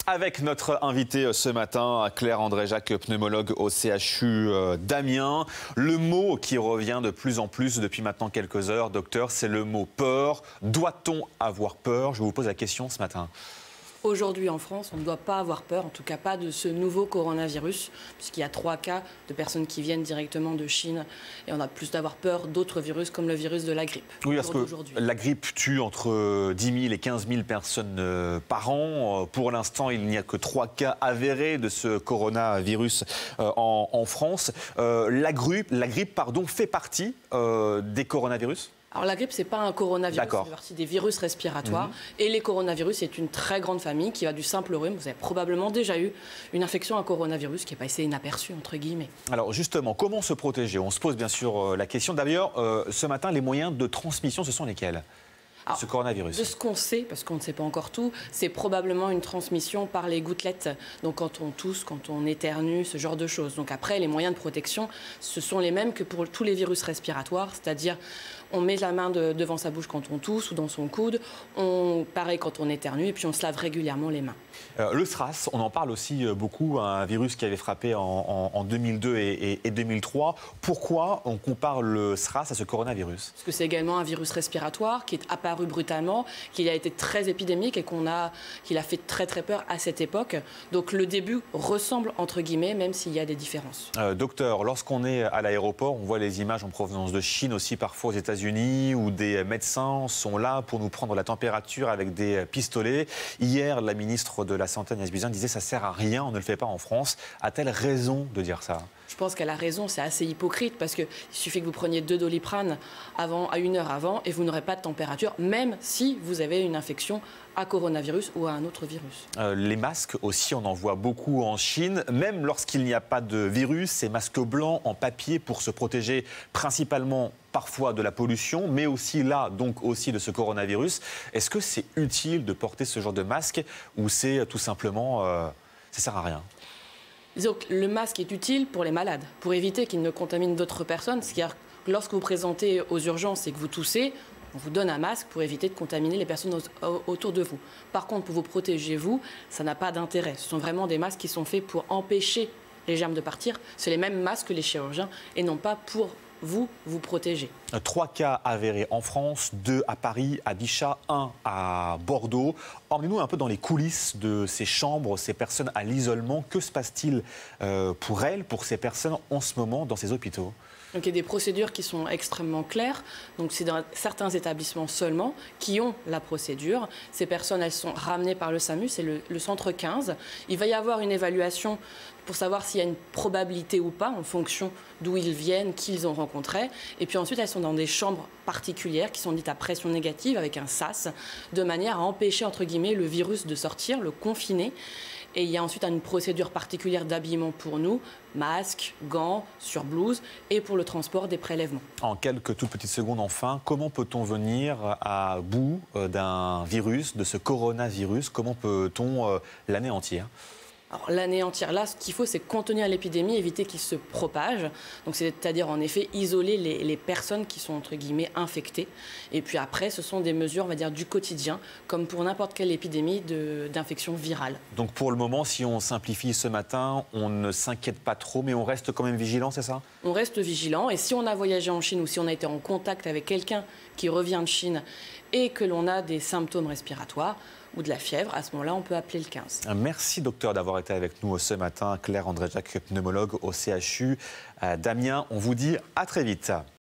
Avec notre invité ce matin, Claire André-Jacques, pneumologue au CHU d'Amiens. Le mot qui revient de plus en plus depuis maintenant quelques heures, docteur, c'est le mot peur. Doit-on avoir peur? Je vous pose la question ce matin. Aujourd'hui en France, on ne doit pas avoir peur, en tout cas pas de ce nouveau coronavirus, puisqu'il y a 3 cas de personnes qui viennent directement de Chine. Et on a plus d'avoir peur d'autres virus comme le virus de la grippe. Oui, parce que la grippe tue entre 10 000 et 15 000 personnes par an. Pour l'instant, il n'y a que 3 cas avérés de ce coronavirus en France. La grippe, fait partie des coronavirus? Alors la grippe, ce n'est pas un coronavirus, c'est partie des virus respiratoires. Et les coronavirus, c'est une très grande famille qui va du simple rhume. Vous avez probablement déjà eu une infection à coronavirus qui est passée inaperçue, entre guillemets. Alors justement, comment se protéger? On se pose bien sûr la question. D'ailleurs, ce matin, les moyens de transmission, ce sont lesquels? Alors, ce coronavirus. De ce qu'on sait, parce qu'on ne sait pas encore tout, c'est probablement une transmission par les gouttelettes. Donc quand on tousse, quand on éternue, ce genre de choses. Donc après, les moyens de protection, ce sont les mêmes que pour tous les virus respiratoires, c'est-à-dire on met la main devant sa bouche quand on tousse ou dans son coude, pareil quand on éternue, et puis on se lave régulièrement les mains. Le SRAS, on en parle aussi beaucoup, un virus qui avait frappé en 2002 et 2003. Pourquoi on compare le SRAS à ce coronavirus? Parce que c'est également un virus respiratoire qui est apparu brutalement, qui a été très épidémique et qu'il a fait très très peur à cette époque. Donc le début ressemble entre guillemets, même s'il y a des différences. Docteur, lorsqu'on est à l'aéroport, on voit les images en provenance de Chine, aussi parfois aux États-Unis, où des médecins sont là pour nous prendre la température avec des pistolets. Hier, la ministre de la Santé, Agnès Buzyn, disait que ça ne sert à rien, on ne le fait pas en France. A-t-elle raison de dire ça? Je pense qu'elle a raison, c'est assez hypocrite parce qu'il suffit que vous preniez 2 Doliprane à 1 heure avant et vous n'aurez pas de température, même si vous avez une infection à coronavirus ou à un autre virus. Les masques aussi, on en voit beaucoup en Chine. Même lorsqu'il n'y a pas de virus, ces masques blancs en papier pour se protéger principalement parfois de la pollution, mais aussi là, donc aussi de ce coronavirus. Est-ce que c'est utile de porter ce genre de masque ou c'est tout simplement, ça sert à rien? Disons que le masque est utile pour les malades, pour éviter qu'ils ne contaminent d'autres personnes. C'est-à-dire que lorsque vous présentez aux urgences et que vous toussez, on vous donne un masque pour éviter de contaminer les personnes autour de vous. Par contre, pour vous protéger, vous, ça n'a pas d'intérêt. Ce sont vraiment des masques qui sont faits pour empêcher les germes de partir. C'est les mêmes masques que les chirurgiens et non pas pour vous protéger. 3 cas avérés en France, 2 à Paris, à Bichat, 1 à Bordeaux. Emmenez-nous un peu dans les coulisses de ces chambres, ces personnes à l'isolement. Que se passe-t-il pour elles, pour ces personnes en ce moment dans ces hôpitaux? Donc il y a des procédures qui sont extrêmement claires. Donc c'est dans certains établissements seulement qui ont la procédure. Ces personnes, elles sont ramenées par le SAMU, c'est le centre 15. Il va y avoir une évaluation pour savoir s'il y a une probabilité ou pas en fonction d'où ils viennent, qui ils ont rencontré. Et puis ensuite, elles sont dans des chambres particulières qui sont dites à pression négative avec un sas, de manière à empêcher, entre guillemets, le virus de sortir, le confiner. Et il y a ensuite une procédure particulière d'habillement pour nous, masque, gants, surblouse, et pour le transport des prélèvements. En quelques toutes petites secondes enfin, comment peut-on venir à bout d'un virus, de ce coronavirus? Comment peut-on l'anéantir? Alors, l'anéantir, là, ce qu'il faut, c'est contenir l'épidémie, éviter qu'il se propage. Donc, c'est-à-dire, en effet, isoler les personnes qui sont, entre guillemets, infectées. Et puis après, ce sont des mesures, on va dire, du quotidien, comme pour n'importe quelle épidémie d'infection virale. Donc, pour le moment, si on simplifie ce matin, on ne s'inquiète pas trop, mais on reste quand même vigilant, c'est ça? On reste vigilant. Et si on a voyagé en Chine ou si on a été en contact avec quelqu'un qui revient de Chine et que l'on a des symptômes respiratoires ou de la fièvre, à ce moment-là, on peut appeler le 15. Merci, docteur, d'avoir été avec nous ce matin. Claire André-Jacques, pneumologue au CHU d'Amiens. On vous dit à très vite.